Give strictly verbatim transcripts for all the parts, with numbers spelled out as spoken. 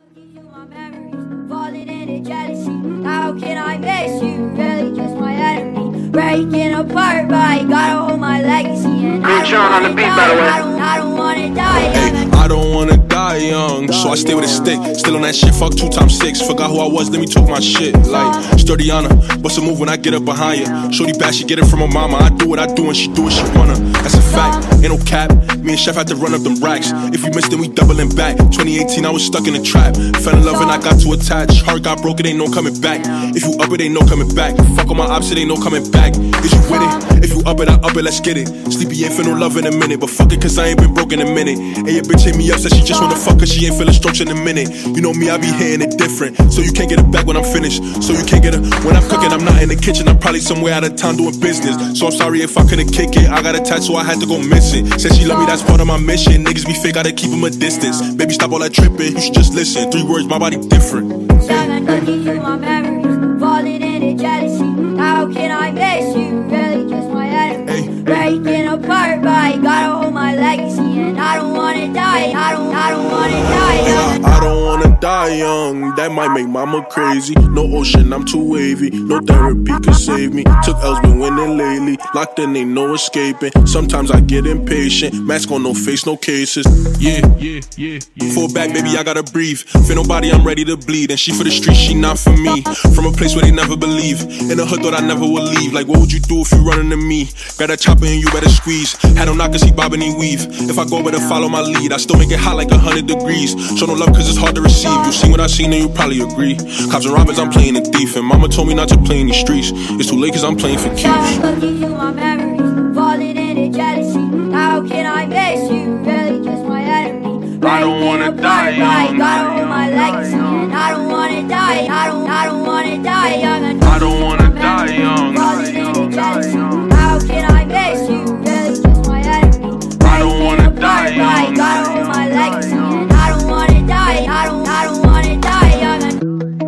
Falling into jealousy. How can I miss you? Really just my enemy. Breaking apart, but I gotta hold my legacy. And I don't wanna on the beat, die. By the way. I don't, I don't wanna die young. I don't wanna die young, so I stay with a stick. Still on that shit, fuck two times six. Forgot who I was, let me talk my shit. Like Sturdiana, bust a move when I get up behind you. Shorty bad, she get it from her mama. I do what I do and she do what she wanna. That's a fact, ain't no cap. Me and Sheff had to run up them racks. If we missed, then we doubling back. twenty eighteen, I was stuck in the trap. Fell in love and I got too attached. Heart got broke, it ain't no coming back. If you up it, ain't no coming back. Fuck on my ops, it ain't no coming back. Is you with it? If you up it, I up it, let's get it. Sleepy ain't feel no love in a minute, but fuck it, cause I ain't been broke in a minute. And your bitch hit me up, said she just wanna fuck, cause she ain't feeling strokes in a minute. You know me, I be hitting it different. So you can't get it back when I'm finished. So you can't get it when I'm cooking, I'm not in the kitchen. I'm probably somewhere out of town doing business. So I'm sorry if I couldn't kick it. I got a tattoo, I had to go miss it. Said she love me, that's part of my mission. Niggas be fake, gotta keep them a distance. Baby, stop all that tripping, you should just listen. Three words, my body different. Seven looking through my memories, falling into jealousy. How can I miss you? Really just my enemy. Breaking apart, but I gotta hold my legacy. And I don't wanna die, I don't, I don't wanna die young. I don't wanna die young, that might make mama crazy. No ocean, I'm too wavy, no therapy can save me. Took L's, been winning lately, locked in, ain't no escaping. Sometimes I get impatient, mask on, no face, no cases. Yeah, yeah, yeah, yeah. Fall back, baby, I gotta breathe. For nobody, I'm ready to bleed. And she for the streets, she not for me. From a place where they never believe. In the hood, thought I never would leave. Like, what would you do if you running to me? Got a chopper and you better squeeze. Had him knock cause he bobbing, he weave. If I go, better follow my lead. I still make it hot like a hundred degrees. Show no love cause it's hard to receive. You seen what I seen and you probably agree. Cops and robbers, I'm playing a thief. And mama told me not to play in these streets. It's too late cause I'm playing for keeps. Looking through my memories, falling into jealousy. How can I miss you? Really just my enemy. I don't wanna die young. I gotta hold my legacy. And I don't wanna die, I don't, I don't wanna die young. I don't wanna die young. Falling into jealousy. How can I miss you? Really just my enemy. I don't wanna die young. I gotta hold my legacy. And I don't wanna die, I don't, I don't wanna die young.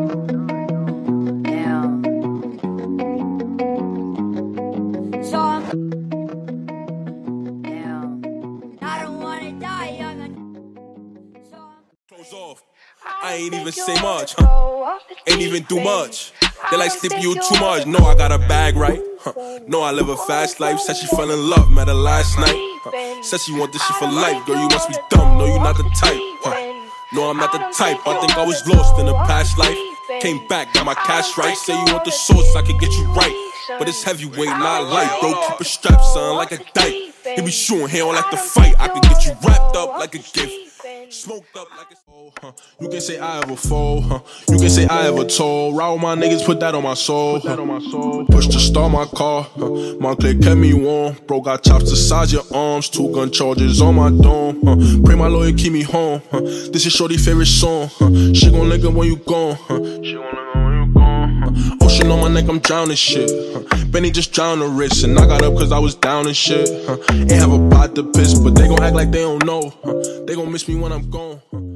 Damn. So I'm Damn. I don't wanna die young. So Close off. I ain't even say much, huh? Ain't even do much. They like slip you too much. No, I got a bag right. Huh. No, I live a fast life. Said she fell in love, met her last night. Huh. Said she want this shit for life. Girl, you must be dumb. No, you not the type. Huh. No, I'm not the type. I think I was lost in a past life. Came back, got my cash right. Say you want the sauce, I can get you right. But it's heavyweight, not light, bro. Keep a strap, son, like a dyke. He be shooting, he don't like to fight. I can get you wrapped up like a gift. Smoked up like a soul, huh? You can say I ever fall, huh? You can say I ever told. Ride with my niggas, put that on my soul, huh? Push to start my car, huh? Montclair kept me warm. Bro got chops the size your arms. Two gun charges on my dome, huh? Pray my lawyer keep me home, huh? This is Shorty favorite song, huh? She gon' lick it when you gone, huh? She gon' lick it when you gone, huh? Ocean on my neck, I'm drowning shit, huh? Benny just drowned the wrist. And I got up cause I was down and shit, huh? Ain't have a pot to piss, but they gon' act like they don't know, huh? They gon' miss me when I'm gone.